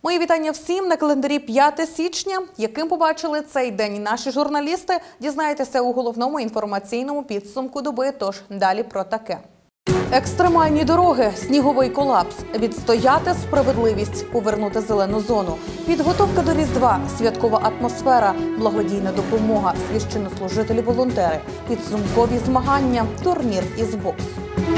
Мої вітання всім на календарі 5 січня. Яким побачили цей день наші журналісти, дізнаєтеся у головному інформаційному підсумку доби, тож далі про таке. Екстремальні дороги, сніговий колапс, відстояти справедливість, повернути зелену зону, підготовка до Різдва, святкова атмосфера, благодійна допомога, священнослужителі-волонтери, підсумкові змагання, турнір із боксу.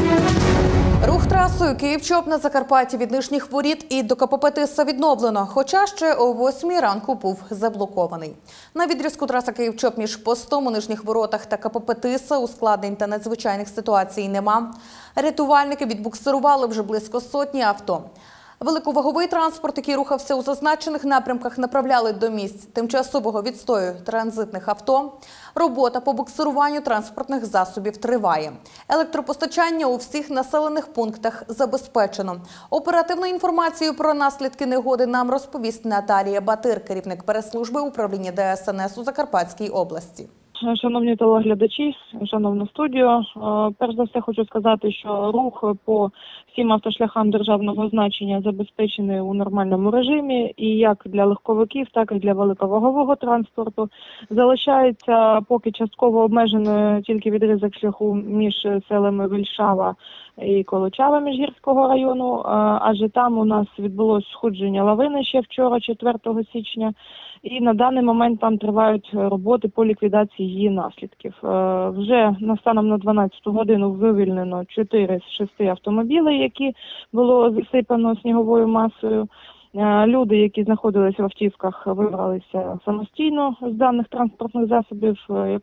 Рух трасою Київ-Чоп на Закарпатті від Нижніх Воріт і до КПП Тиса відновлено, хоча ще о 8 ранку був заблокований. На відрізку траса Київ-Чоп між постом у Нижніх Воротах та КПП Тиса ускладнень та надзвичайних ситуацій нема. Рятувальники відбуксирували вже близько сотні авто. Великоваговий транспорт, який рухався у зазначених напрямках, направляли до місць тимчасового відстою транзитних авто. Робота по буксируванню транспортних засобів триває. Електропостачання у всіх населених пунктах забезпечено. Оперативну інформацію про наслідки негоди нам розповість Наталія Батир, керівник прес-служби управління ДСНС у Закарпатській області. Шановні телеглядачі, шановна студіо, перш за все хочу сказати, що рух по всім автошляхам державного значення забезпечений у нормальному режимі, і як для легковиків, так і для великовагового транспорту. Залишається поки частково обмеженою тільки відрізок шляху між селами Вільшава і Колочава Міжгірського району, адже там у нас відбулось сходження лавини ще вчора, 4 січня. І на даний момент там тривають роботи по ліквідації її наслідків. Вже станом на 12 годину вивільнено 4 з 6 автомобілів, які було засипано сніговою масою. Люди, які знаходилися в автівках, вибралися самостійно з даних транспортних засобів,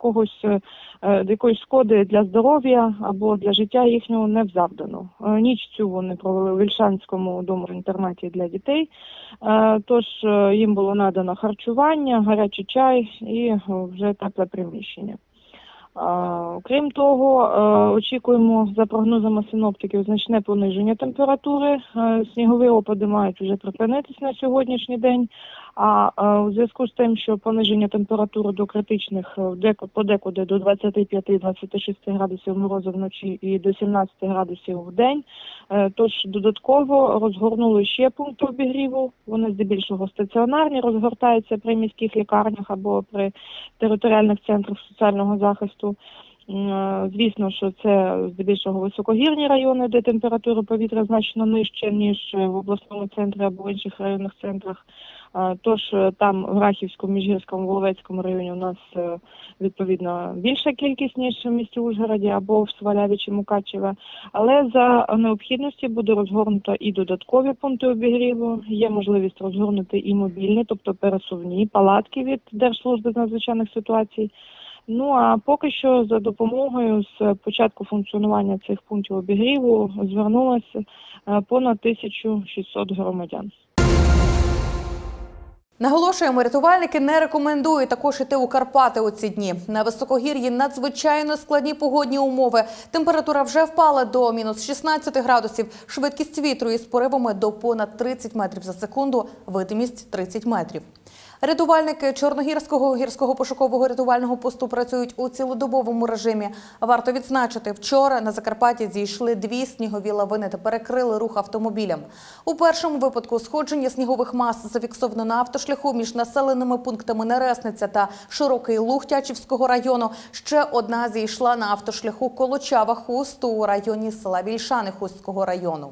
якоїсь шкоди для здоров'я або для життя їхнього не завдано. Ніч цю вони провели у Вільшанському дому-інтернаті для дітей, тож їм було надано харчування, гарячий чай і вже тепле приміщення. Крім того, очікуємо за прогнозами синоптиків значне пониження температури. Снігові опади мають вже припинитись на сьогоднішній день. А у зв'язку з тим, що пониження температури до критичних подекуди до 25-26 градусів морозу вночі і до 17 градусів в день, тож додатково розгорнули ще пункти обігріву. Вони здебільшого стаціонарні, розгортаються при міських лікарнях або при територіальних центрах соціального захисту. Звісно, що це здебільшого високогірні райони, де температура повітря значно нижча, ніж в обласному центрі або в інших районних центрах. Тож там в Рахівському, Міжгірському, Воловецькому районі у нас відповідно більша кількість, ніж в місті Ужгороді або в Сваляві чи Мукачево. Але за необхідності буде розгорнуто і додаткові пункти обігріву. Є можливість розгорнути і мобільні, тобто пересувні палатки від Держслужби з надзвичайних ситуацій. Ну а поки що за допомогою з початку функціонування цих пунктів обігріву звернулося понад 1600 громадян. Наголошуємо, рятувальники не рекомендують також йти у Карпати у ці дні. На високогір'ї надзвичайно складні погодні умови. Температура вже впала до мінус 16 градусів, швидкість вітру із поривами до понад 30 метрів за секунду, видимість 30 метрів. Рятувальники Чорногірського гірського-пошукового рятувального посту працюють у цілодобовому режимі. Варто відзначити, вчора на Закарпатті зійшли 2 снігові лавини та перекрили рух автомобілям. У першому випадку сходження снігових мас зафіксовано на автошляху між населеними пунктами Нересниця та Широкий Луг Тячівського району. Ще одна зійшла на автошляху Колочава-Хуст у районі села Вільшани Хустського району.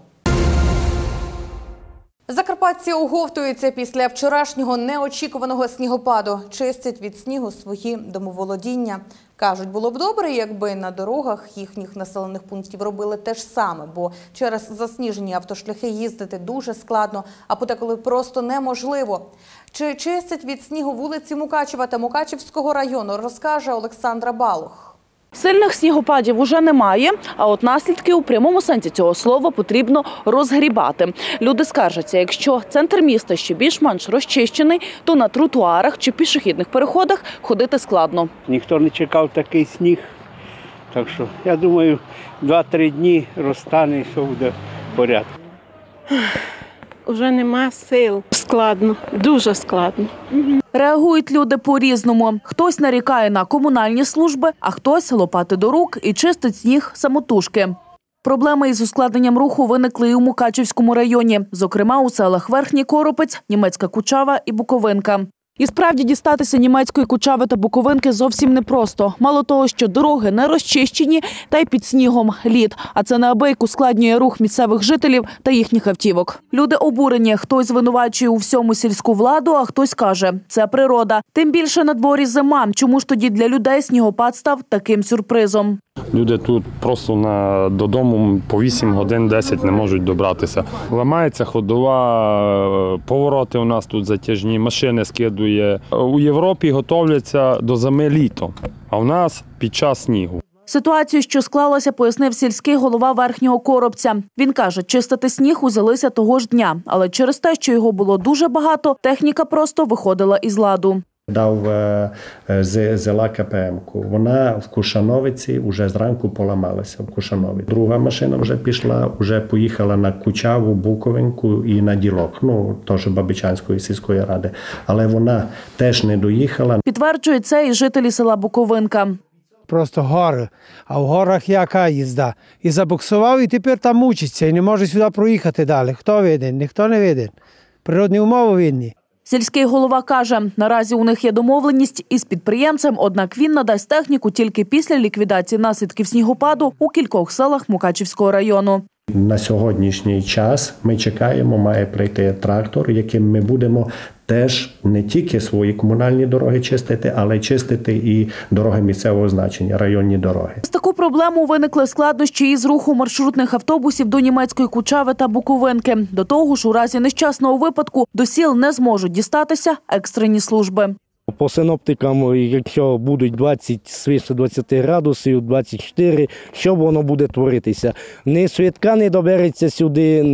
Закарпатці оговтуються після вчорашнього неочікуваного снігопаду. Чистять від снігу свої домоволодіння. Кажуть, було б добре, якби на дорогах їхніх населених пунктів робили те ж саме, бо через засніжені автошляхи їздити дуже складно, а подеколи просто неможливо. Чи чистять від снігу вулиці Мукачева та Мукачівського району, розкаже Олександра Балух. Сильних снігопадів уже немає, а от наслідки у прямому сенсі цього слова потрібно розгрібати. Люди скаржаться, якщо центр міста ще більш-менш розчищений, то на тротуарах чи пішохідних переходах ходити складно. Ніхто не чекав такий сніг, так що я думаю, 2-3 дні розтане і все буде в порядку. Уже нема сил. Складно, дуже складно. Реагують люди по-різному. Хтось нарікає на комунальні служби, а хтось лопати до рук і чистить сніг самотужки. Проблеми із ускладненням руху виникли і у Мукачівському районі, зокрема у селах Верхній Коропець, Німецька Кучава і Буковинка. І справді дістатися Німецької Кучави та Буковинки зовсім непросто. Мало того, що дороги не розчищені, та й під снігом лід. А це неабияк ускладнює рух місцевих жителів та їхніх автівок. Люди обурені. Хтось звинувачує у всьому сільську владу, а хтось каже – це природа. Тим більше на дворі зима. Чому ж тоді для людей снігопад став таким сюрпризом? Люди тут просто додому по 8 годин 10 не можуть добратися. Ламається ходова, повороти у нас тут затяжні, машини скидує. У Європі готовляться до зими літо, а у нас під час снігу. Ситуацію, що склалася, пояснив сільський голова Верхнього Коробця. Він каже, чистити сніг узялися того ж дня, але через те, що його було дуже багато, техніка просто виходила із ладу. Дав зела КПМ-ку. Вона в Кушановиці вже зранку поламалася в Кушанові. Друга машина вже пішла, вже поїхала на Кучаву, Буковинку і на Ділок, теж Бабичанської сільської ради. Але вона теж не доїхала. Підтверджують це і жителі села Буковинка. Просто гори, а в горах яка їзда. І забуксував, і тепер там мучиться, і не може сюди проїхати далі. Хто виден? Ніхто не виден. Природні умови видні. Сільський голова каже, наразі у них є домовленість із підприємцем, однак він надасть техніку тільки після ліквідації наслідків снігопаду у кількох селах Мукачівського району. На сьогоднішній час ми чекаємо, має прийти трактор, яким ми будемо теж не тільки свої комунальні дороги чистити, але й чистити і дороги місцевого значення, районні дороги. З таку проблему виникли складнощі із руху маршрутних автобусів до Німецької Кучави та Буковинки. До того ж, у разі нещасного випадку до сіл не зможуть дістатися екстрені служби. По синоптикам, якщо будуть 20, свише 20 градусів, 24, що воно буде творитися? Ні швидка не добереться сюди,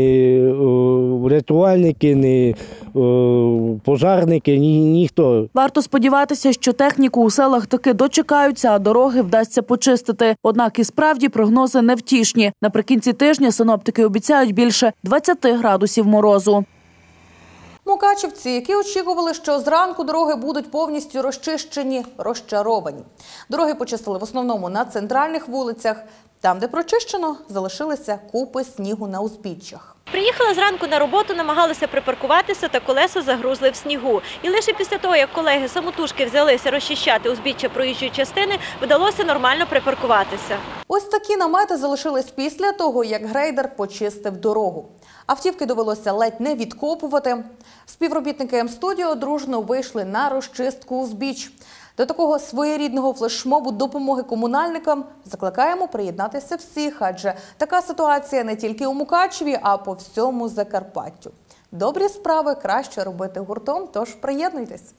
ні рятувальники, ні пожарники, ніхто. Варто сподіватися, що техніку у селах таки дочекаються, а дороги вдасться почистити. Однак і справді прогнози невтішні. Наприкінці тижня синоптики обіцяють більше 20 градусів морозу. Мукачівці, які очікували, що зранку дороги будуть повністю розчищені, розчаровані. Дороги почистили в основному на центральних вулицях. Там, де прочищено, залишилися купи снігу на узбіччях. Приїхала зранку на роботу, намагалася припаркуватися, та колеса загрузли в снігу. І лише після того, як колеги самотужки взялися розчищати узбіччя проїжджої частини, вдалося нормально припаркуватися. Ось такі намети залишились після того, як грейдер почистив дорогу. Автівки довелося ледь не відкопувати. Співробітники М-студіо дружно вийшли на розчистку узбіч. До такого своєрідного флешмобу допомоги комунальникам закликаємо приєднатися всіх, адже така ситуація не тільки у Мукачеві, а по всьому Закарпаттю. Добрі справи краще робити гуртом, тож приєднуйтесь.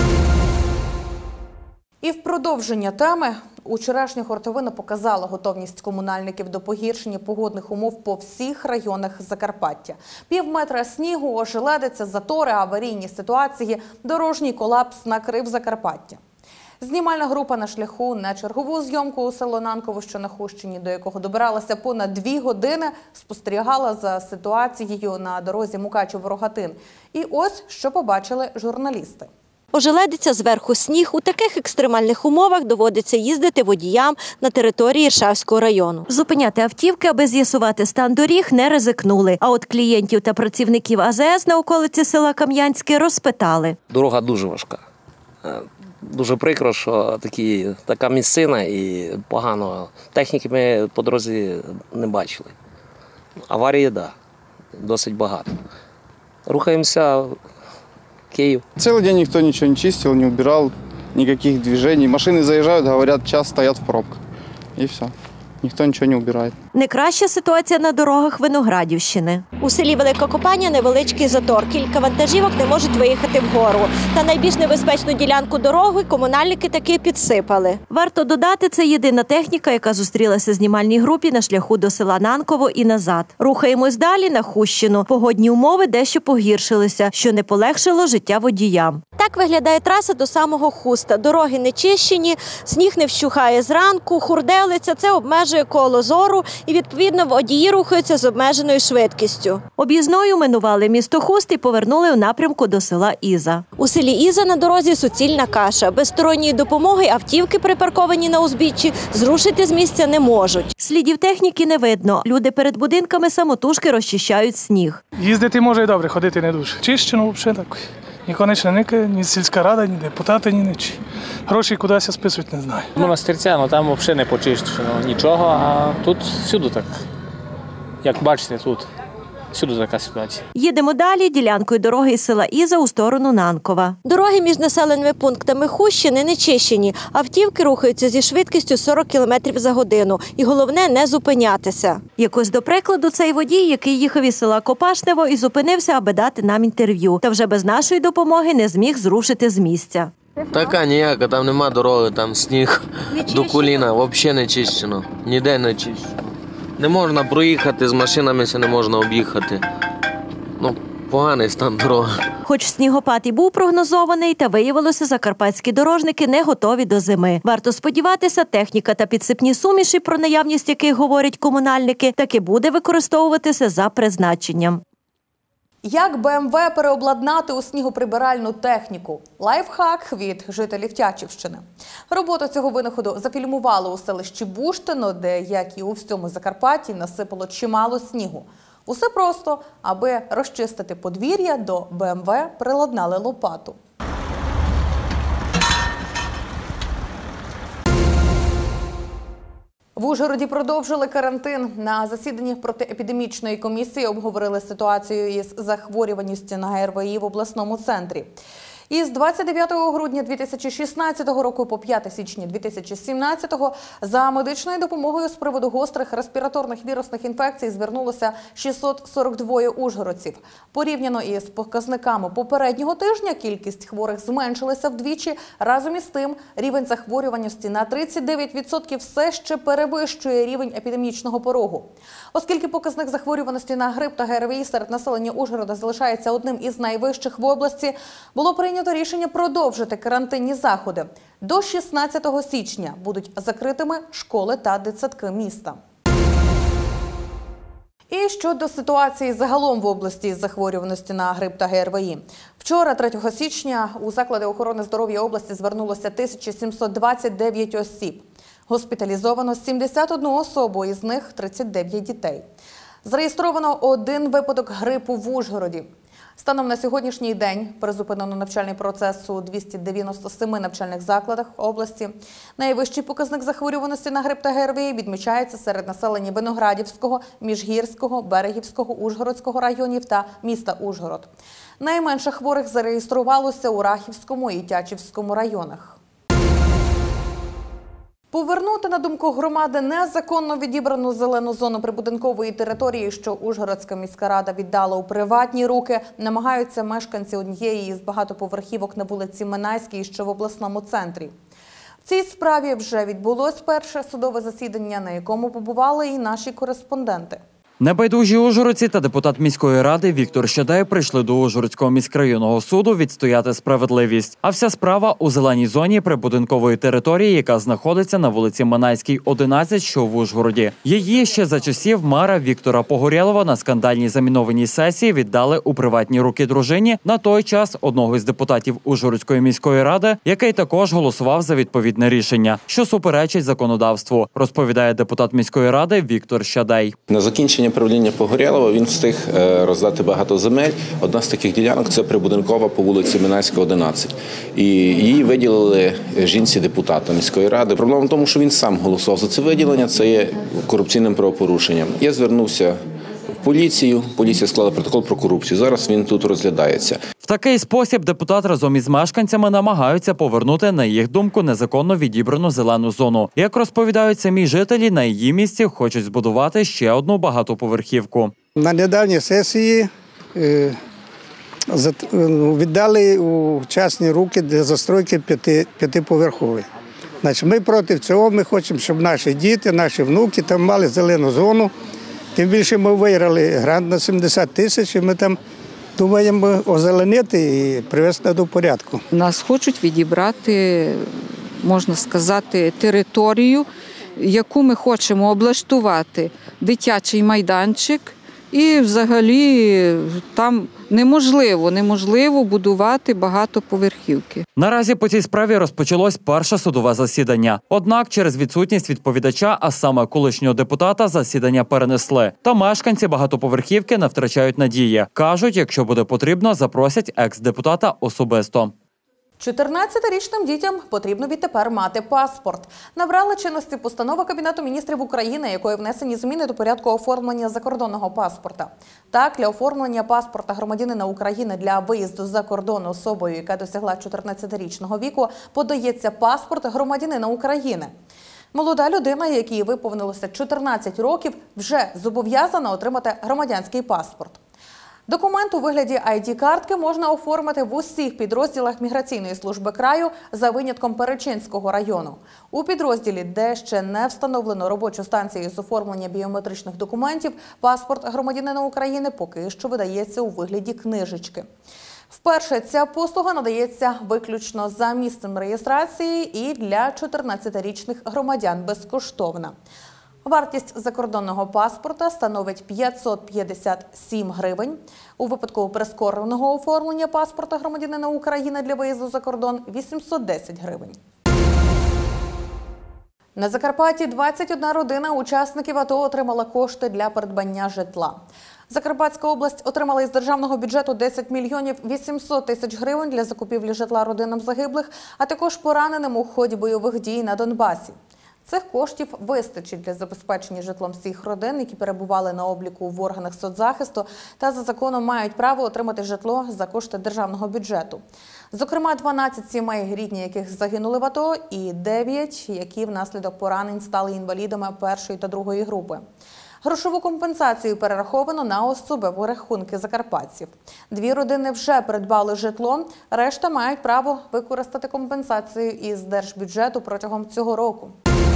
І в продовження теми учорашня хуртовина показала готовність комунальників до погіршення погодних умов по всіх районах Закарпаття. Півметра снігу, ожеледиця, затори, аварійні ситуації, дорожній колапс накрив Закарпаття. Знімальна група на шляху на чергову зйомку у село Нанково, що на Хущині, до якого добиралася понад 2 години, спостерігала за ситуацією на дорозі Мукачев-Рогатин. І ось, що побачили журналісти. Ожеледиця, зверху сніг. У таких екстремальних умовах доводиться їздити водіям на території Іршавського району. Зупиняти автівки, аби з'ясувати стан доріг, не ризикнули. А от клієнтів та працівників АЗС на околиці села Кам'янське розпитали. Дорога дуже важка. Дуже прикро, що така місцина і погано. Техніки ми по дорозі не бачили. Аварії, так, досить багато. Рухаємося в Київ. Целый день никто ничего не чистил, не убирал, никаких движений. Машины заезжают, говорят, час стоят в пробках. И все. Ніхто нічого не убирає. Не краща ситуація на дорогах Виноградівщини. У селі Велика Копання невеличкий затор. Кілька вантажівок не можуть виїхати вгору. Та найбільш небезпечну ділянку дороги комунальники таки підсипали. Варто додати, це єдина техніка, яка зустрілася знімальній групі на шляху до села Нанково і назад. Рухаємось далі на Хущину. Погодні умови дещо погіршилися, що не полегшило життя водіям. Так Так виглядає траса до самого Хуста. Дороги не чищені, сніг не вщухає зранку, хурделиця – це обмежує коло зору і, відповідно, водії рухаються з обмеженою швидкістю. Об'їзною минували місто Хуст і повернули у напрямку до села Іза. У селі Іза на дорозі суцільна каша. Без сторонньої допомоги автівки, припарковані на узбіччі, зрушити з місця не можуть. Слідів техніки не видно. Люди перед будинками самотужки розчищають сніг. Їздити може і добре, ходити не дуже. Чищено взагалі так. Ні конечна ні сільська рада, ні депутати, ні нічі. Гроші кудись списують, не знаю. Монастирця, там взагалі не почищено нічого, а тут всюди так. Як бачите, тут всюди така ситуація. Їдемо далі ділянкою дороги із села Іза у сторону Нанкова. Дороги між населеними пунктами Хущини не чищені. Автівки рухаються зі швидкістю 40 км за годину. І головне – не зупинятися. Якось до прикладу цей водій, який їхав із села Копашнево і зупинився, аби дати нам інтерв'ю. Та вже без нашої допомоги не зміг зрушити з місця. Така ніяка, там нема дороги, там сніг до коліна, взагалі не чищено, ніде не чищено. Не можна проїхати, з машинами не можна об'їхати. Поганий стан дороги. Хоч снігопад і був прогнозований, та виявилося, закарпатські дорожники не готові до зими. Варто сподіватися, техніка та підсипні суміші, про наявність яких говорять комунальники, таки буде використовуватися за призначенням. Як БМВ переобладнати у снігоприбиральну техніку? Лайфхак від жителів Тячівщини. Роботу цього винаходу зафільмували у селищі Буштино, де, як і у всьому Закарпатті, насипало чимало снігу. Усе просто, аби розчистити подвір'я, до БМВ приладнали лопату. В Ужгороді продовжили карантин. На засіданні протиепідемічної комісії обговорили ситуацію із захворюваністю на ГРВІ в обласному центрі. Із 29 грудня 2016 року по 5 січня 2017 за медичною допомогою з приводу гострих респіраторних вірусних інфекцій звернулося 642 ужгородців. Порівняно із показниками попереднього тижня кількість хворих зменшилася вдвічі. Разом із тим, рівень захворюваності на 39% все ще перевищує рівень епідемічного порогу. Оскільки показник захворюваності на грип та ГРВІ серед населення Ужгорода залишається одним із найвищих в області, було прийнято рішення продовжити карантинні заходи. До 16 січня будуть закритими школи та дитсадки міста. І щодо ситуації загалом в області із захворюваності на грип та ГРВІ. Вчора, 3 січня, у заклади охорони здоров'я області звернулося 1729 осіб. Госпіталізовано 71 особу, із них 39 дітей. Зареєстровано 1 випадок грипу в Ужгороді. Станом на сьогоднішній день призупинено навчальний процес у 297 навчальних закладах області. Найвищий показник захворюваності на грип та ГРВІ відмічається серед населення Виноградівського, Міжгірського, Берегівського, Ужгородського районів та міста Ужгород. Найменше хворих зареєструвалося у Рахівському і Тячівському районах. Повернути, на думку громади, незаконно відібрану зелену зону прибудинкової території, що Ужгородська міська рада віддала у приватні руки, намагаються мешканці однієї із багатоповерхівок на вулиці Минайській, що в обласному центрі. В цій справі вже відбулось перше судове засідання, на якому побували і наші кореспонденти. Небайдужі ужгородці та депутат міської ради Віктор Щадай прийшли до Ужгородського міськрайонного суду відстояти справедливість. А вся справа у зеленій зоні прибудинкової території, яка знаходиться на вулиці Минайській, 11, що в Ужгороді. Її ще за часів мера Віктора Погорєлова на скандальній замінованій сесії віддали у приватні руки дружині, на той час одного із депутатів Ужгородської міської ради, який також голосував за відповідне рішення, що суперечить законодавству, розповідає депутат міської ради Віктор Щадай. На закінчення правління Погорєлова він встиг роздати багато земель. Одна з таких ділянок – це прибудинкова по вулиці Минайська, 11. І її виділили жінці-депутата міської ради. Проблема в тому, що він сам голосував за це виділення, це є корупційним правопорушенням. Я звернувся в поліцію, поліція склала протокол про корупцію. Зараз він тут розглядається. В такий спосіб депутат разом із мешканцями намагаються повернути, на їх думку, незаконно відібрану зелену зону. Як розповідають самі жителі, на її місці хочуть збудувати ще одну багатоповерхівку. На недавній сесії віддали у частні руки для застройки п'ятиповерхової. Ми проти цього, ми хочемо, щоб наші діти, наші внуки там мали зелену зону. Тим більше ми виграли грант на 70 тисяч, і ми там Думаємо озеленити і привести до порядку. Нас хочуть відібрати, можна сказати, територію, яку ми хочемо облаштувати, дитячий майданчик. І взагалі там неможливо будувати багатоповерхівки. Наразі по цій справі розпочалось перше судове засідання. Однак через відсутність відповідача, а саме колишнього депутата, засідання перенесли. Та мешканці багатоповерхівки не втрачають надії. Кажуть, якщо буде потрібно, запросять екс-депутата особисто. 14-річним дітям потрібно відтепер мати паспорт. Набрала чинності постанова Кабінету міністрів України, якою внесені зміни до порядку оформлення закордонного паспорта. Так, для оформлення паспорта громадянина України для виїзду за кордон особою, яка досягла 14-річного віку, подається паспорт громадянина України. Молода людина, якій виповнилося 14 років, вже зобов'язана отримати громадянський паспорт. Документ у вигляді ID-картки можна оформити в усіх підрозділах Міграційної служби краю за винятком Перечинського району. У підрозділі, де ще не встановлено робочу станцію з оформлення біометричних документів, паспорт громадянина України поки що видається у вигляді книжечки. Вперше ця послуга надається виключно за місцем реєстрації і для 14-річних громадян безкоштовна. Вартість закордонного паспорта становить 557 гривень. У випадку прискореного оформлення паспорта громадянина України для виїзду за кордон – 810 гривень. На Закарпатті 21 родина учасників АТО отримала кошти для придбання житла. Закарпатська область отримала із державного бюджету 10 мільйонів 800 тисяч гривень для закупівлі житла родинам загиблих, а також пораненим у ході бойових дій на Донбасі. Цих коштів вистачить для забезпечення житлом всіх родин, які перебували на обліку в органах соцзахисту та за законом мають право отримати житло за кошти державного бюджету. Зокрема, 12 сімей, рідні яких загинули в АТО, і 9, які внаслідок поранень стали інвалідами першої та другої групи. Грошову компенсацію перераховано на особові рахунки закарпатців. 2 родини вже придбали житло, решта мають право використати компенсацію із держбюджету протягом цього року.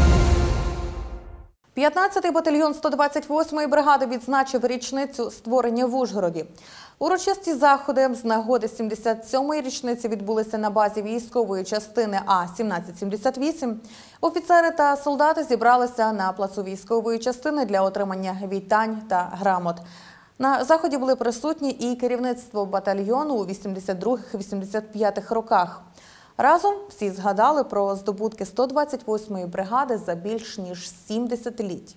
15-й батальйон 128-ї бригади відзначив річницю створення в Ужгороді. Урочисті заходи з нагоди 77-ї річниці відбулися на базі військової частини А-1778. Офіцери та солдати зібралися на плацу військової частини для отримання вітань та грамот. На заході були присутні і керівництво батальйону у 82-85 роках. Разом всі згадали про здобутки 128-ї бригади за більш ніж 7 десятиліть.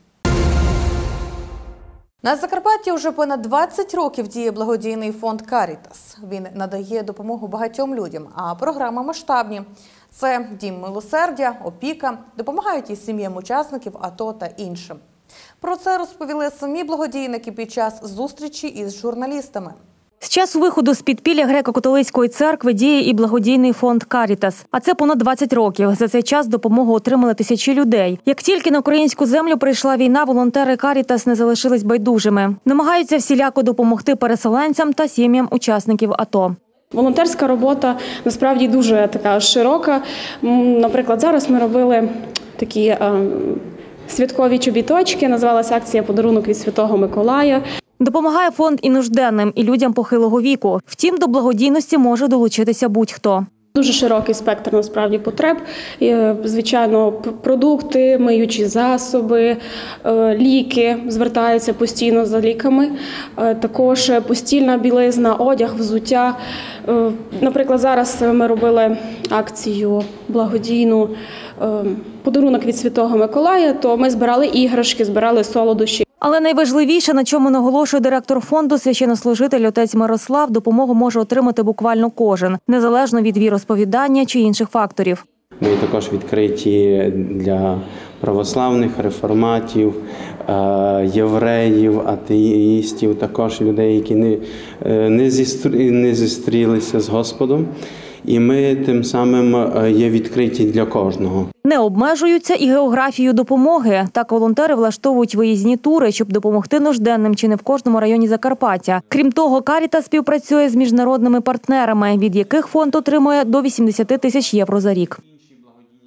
На Закарпатті вже понад 20 років діє благодійний фонд «Карітас». Він надає допомогу багатьом людям, а програми масштабні. Це дім милосердя, опіка, допомагають і сім'ям учасників АТО та іншим. Про це розповіли самі благодійники під час зустрічі із журналістами. З часу виходу з підпілля греко-католицької церкви діє і благодійний фонд «Карітас». А це понад 20 років. За цей час допомогу отримали тисячі людей. Як тільки на українську землю прийшла війна, волонтери «Карітас» не залишились байдужими. Намагаються всіляко допомогти переселенцям та сім'ям учасників АТО. Волонтерська робота насправді дуже така широка. Наприклад, зараз ми робили такі святкові чобіточки, називалася акція «Подарунок від Святого Миколая». Допомагає фонд і нужденним, і людям похилого віку. Втім, до благодійності може долучитися будь-хто. Дуже широкий спектр, насправді, потреб. Звичайно, продукти, миючі засоби, ліки, звертаються постійно за ліками. Також постільна білизна, одяг, взуття. Наприклад, зараз ми робили акцію благодійну «Подарунок від Святого Миколая», то ми збирали іграшки, збирали солодощі. Але найважливіше, на чому наголошує директор фонду, священнослужитель отець Мирослав, допомогу може отримати буквально кожен, незалежно від віросповідання чи інших факторів. Ми також відкриті для православних, реформатів, євреїв, атеїстів, також людей, які не зустрілися з Господом. І ми тим самим є відкриті для кожного. Не обмежуються і географією допомоги. Так волонтери влаштовують виїзні тури, щоб допомогти нужденним чи не в кожному районі Закарпаття. Крім того, «Карітас» співпрацює з міжнародними партнерами, від яких фонд отримує до 80 тисяч євро за рік.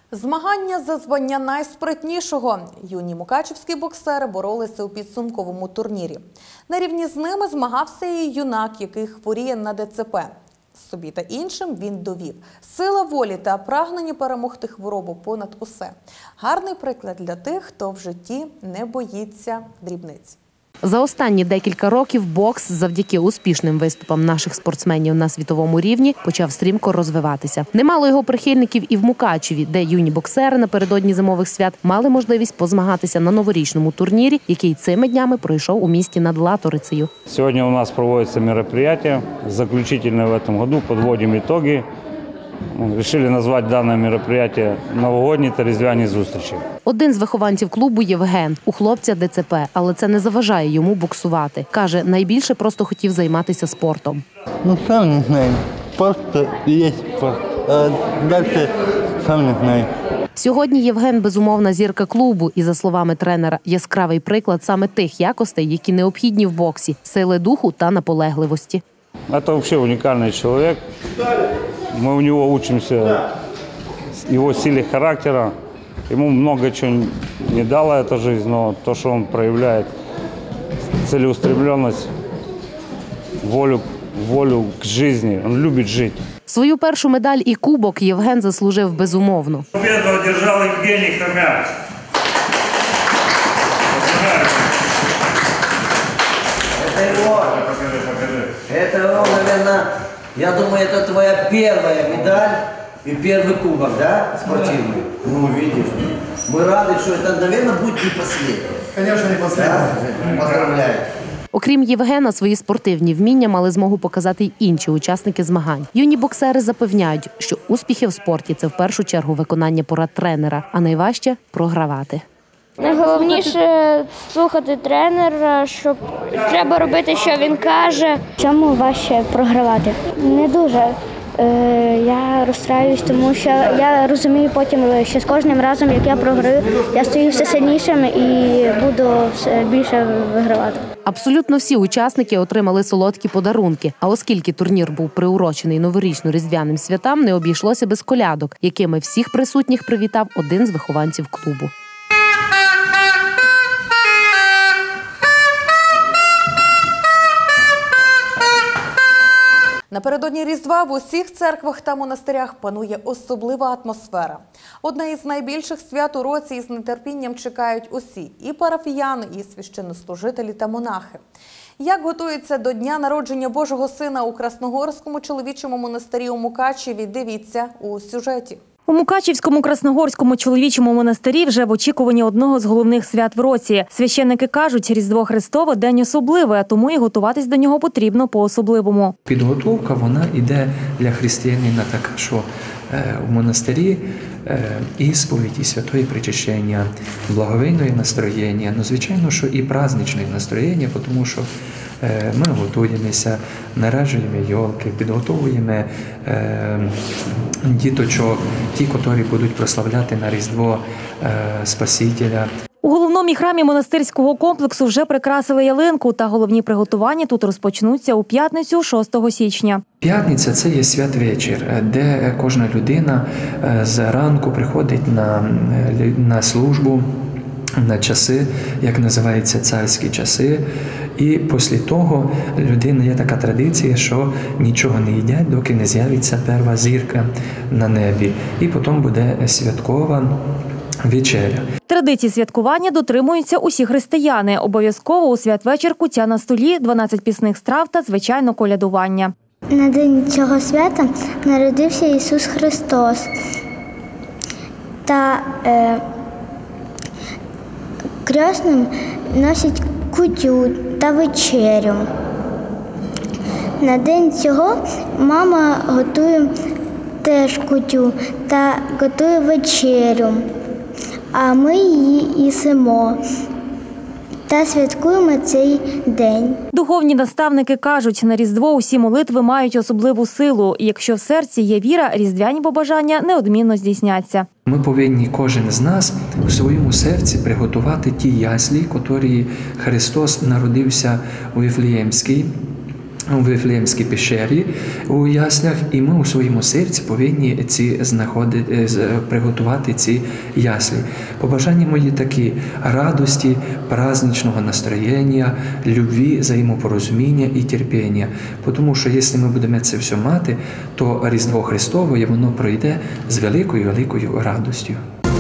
Змагання за звання найспритнішого. Юні мукачівські боксери боролися у підсумковому турнірі. На рівні з ними змагався і юнак, який хворіє на ДЦП. Собі та іншим він довів. Сила волі та прагнення перемогти хворобу понад усе. Гарний приклад для тих, хто в житті не боїться дрібниць. За останні декілька років бокс завдяки успішним виступам наших спортсменів на світовому рівні почав стрімко розвиватися. Немало його прихильників і в Мукачеві, де юні боксери напередодні зимових свят мали можливість позмагатися на новорічному турнірі, який цими днями пройшов у місті над Латорицею. Сьогодні у нас проводиться мероприятие, заключительное в этом году, подводим итоги. Решили назвати дане мероприятие «Новогодні та різдвяні зустрічі». Один з вихованців клубу Євген. У хлопця ДЦП, але це не заважає йому боксувати. Каже, найбільше просто хотів займатися спортом. Сам не знаю. Просто є спорт. А далі сам не знаю. Сьогодні Євген – безумовна зірка клубу і, за словами тренера, яскравий приклад саме тих якостей, які необхідні в боксі – сили духу та наполегливості. Це взагалі унікальний чоловік. Мы у него учимся его силе характера. Ему много чего не дала эта жизнь, но то, что он проявляет целеустремленность, волю к жизни, он любит жить. Свою першу медаль і кубок Євген заслужив безумовно. Победу одержал Евгений Хомяк. Это его, наверное, я думаю, это твоя первая медаль и первый кубок, да, спортивный? Ну, видишь. Мы рады, что это, наверное, будет не последний. Конечно, не последний. Да? Поздравляю. Окрім Євгена, свої спортивні вміння мали змогу показати й інші учасники змагань. Юні боксери запевняють, що успіхи в спорті – це в першу чергу виконання порад тренера, а найважче – програвати. Найголовніше – слухати тренера, щоб треба робити, що він каже. Чому важче програвати? Не дуже. Я розстраюсь, тому що я розумію потім, що з кожним разом, як я програю, я стаю все сильнішим і буду більше вигравати. Абсолютно всі учасники отримали солодкі подарунки. А оскільки турнір був приурочений новорічно-різдвяним святам, не обійшлося без колядок, якими всіх присутніх привітав один з вихованців клубу. Напередодні Різдва в усіх церквах та монастирях панує особлива атмосфера. Одне із найбільших свят у році із нетерпінням чекають усі – і парафіяни, і священнослужителі та монахи. Як готуються до дня народження Божого Сина у Красногорському чоловічому монастирі у Мукачеві, дивіться у сюжеті. У Мукачівському Красногорському чоловічому монастирі вже в очікуванні одного з головних свят в році. Священники кажуть, Різдво Христове – день особливий, а тому і готуватись до нього потрібно по-особливому. Підготовка, вона йде для християнина така, що в монастирі ісповідь, і святої причащення, благовійне настроєння, ну, звичайно, що і праздничне настроєння, тому що ми готуємося, нараджуємо йолки, підготовуємо діточок, ті, які будуть прославляти на Різдво Спасителя. У головному храмі монастирського комплексу вже прикрасили ялинку, та головні приготування тут розпочнуться у п'ятницю 6 січня. П'ятниця – це є святвечір, де кожна людина зранку приходить на службу, на часи, як називаються царські часи. І після того людина є така традиція, що нічого не їдять, доки не з'явиться перша зірка на небі. І потім буде святкова вечеря. Традиції святкування дотримуються усі християни. Обов'язково у святвечір куття на столі, 12 пісних страв та, звичайно, колядування. На день цього свята народився Ісус Христос. Та крестним носять кутю та вечерю. На день цього мама готує теж кутю та готує вечерю, а ми її їсимо та святкуємо цей день. Духовні наставники кажуть, на Різдво усі молитви мають особливу силу. І якщо в серці є віра, різдвяні побажання неодмінно здійсняться. Ми повинні кожен з нас у своєму серці приготувати ті яслі, котрі Христос народився у Вифлеємській у Вифлеємській пещері у яслях, і ми у своєму серці повинні приготувати ці яслі. Побажання мої такі: радості, праздничного настроєння, любві, взаємопорозуміння і терпіння. Тому що якщо ми будемо це все мати, то Різдво Христове, воно пройде з великою радостю.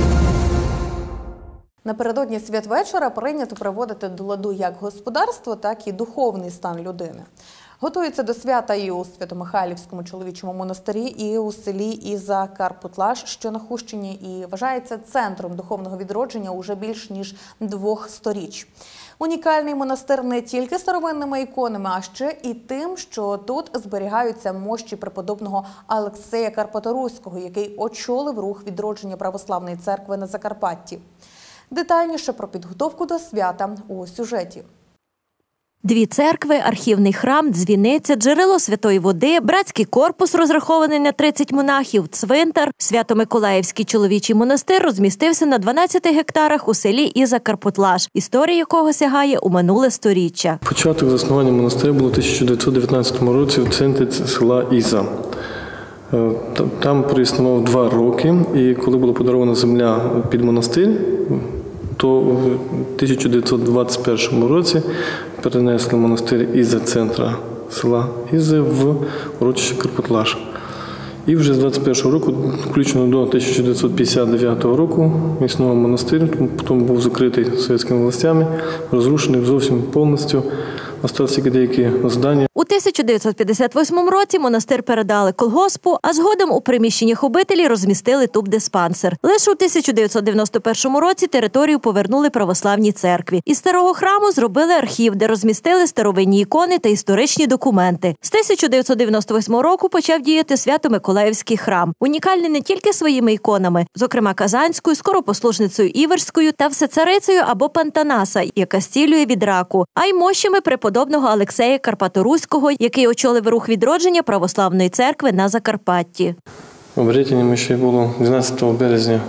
Напередодні святвечора прийнято приводити до ладу як господарство, так і духовний стан людини. Готуються до свята і у Свято-Михайлівському чоловічому монастирі, і у селі Іза-Карпутлаш, що на Хущині, і вважається центром духовного відродження уже більш ніж 2 сторіч. Унікальний монастир не тільки старовинними іконами, а ще і тим, що тут зберігаються мощі преподобного Алексея Карпаторуського, який очолив рух відродження Православної церкви на Закарпатті. Детальніше про підготовку до свята у сюжеті. 2 церкви, архівний храм, дзвіниця, джерело святої води, братський корпус, розрахований на 30 монахів, цвинтар, Свято-Миколаївський чоловічий монастир розмістився на 12 гектарах у селі Іза-Карпутлаш, історія якого сягає у минуле сторіччя. Початок заснування монастиря було у 1919 році в центрі села Іза. Там проіснував 2 роки, і коли була подарована земля під монастир, то в 1921 році перенесли монастир із центра села Ізи в урочище Карпутлаш. І вже з 21 року, включно до 1959 року, існував монастир, потім був закритий совєтськими властями, розрушений зовсім повністю. Осталися тільки деякі здання. У 1958 році монастир передали колгоспу, а згодом у приміщеннях обителі розмістили тубдиспансер. Лише у 1991 році територію повернули православній церкві. Із старого храму зробили архів, де розмістили старовинні ікони та історичні документи. З 1998 року почав діяти Свято-Миколаївський храм. Унікальний не тільки своїми іконами, зокрема Казанською, скоропослушницею Іверською та всецарицею або Пантанаса, яка зцілює від раку, а й мощами преподобного Алексея Карпаторуського, який очолив рух відродження Православної церкви на Закарпатті. Обрядення ще було 12 березня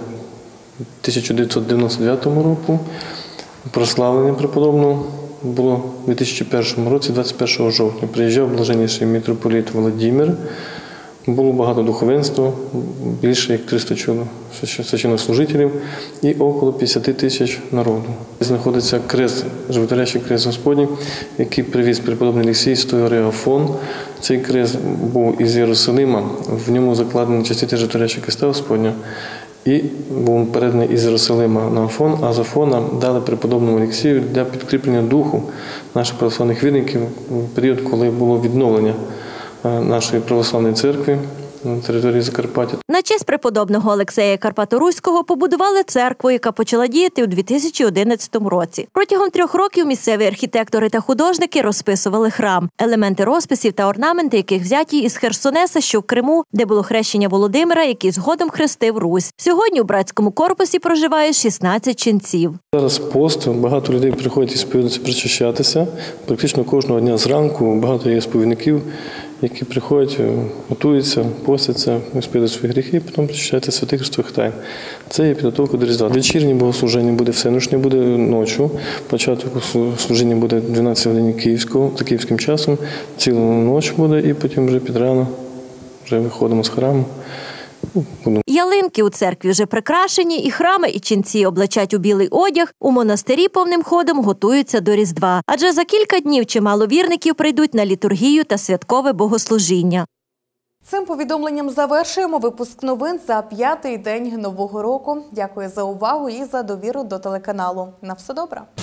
1999 року. Прославлення преподобного було у 2001 році, 21 жовтня. Приїжджав блаженніший митрополит Володимир. Було багато духовенства, більше як 300 священнослужителів і около 50 тисяч народу. Знаходиться крест, животворящий крест Господній, який привіз преподобний Олексій з той гори Афон. Цей крест був із Єрусалима, в ньому закладені частини животворящого креста Господня. І був переданий із Єрусалима на Афон, а з Афона дали преподобному Олексію для підкріплення духу наших православних вірників в період, коли було відновлення нашої православної церкви на території Закарпаття. На честь преподобного Алексея Карпаторуського побудували церкву, яка почала діяти у 2011 році. Протягом 3 років місцеві архітектори та художники розписували храм. Елементи розписів та орнаменти, яких взяті із Херсонеса, що в Криму, де було хрещення Володимира, який згодом хрестив Русь. Сьогодні у братському корпусі проживає 16 ченців. Зараз пост, багато людей приходять і сповідуються причащатися. Практично кожного дня зранку багато є сповідників, які приходять, готуються, постяться, сповідують свої гріхи, і потім причащаються святих Христових тайн. Це є підготовка до Різдва. Вечірнє богослужіння буде всеночне, буде ночі. Початок служіння буде 12 годин за київським часом, цілу ніч буде, і потім вже під рано вже виходимо з храму. Ялинки у церкві вже прикрашені, і храми, і ченці облачать у білий одяг. У монастирі повним ходом готуються до Різдва. Адже за кілька днів чимало вірників прийдуть на літургію та святкове богослужіння. Цим повідомленням завершуємо випуск новин за 5-й день Нового року. Дякую за увагу і за довіру до телеканалу. На все добре.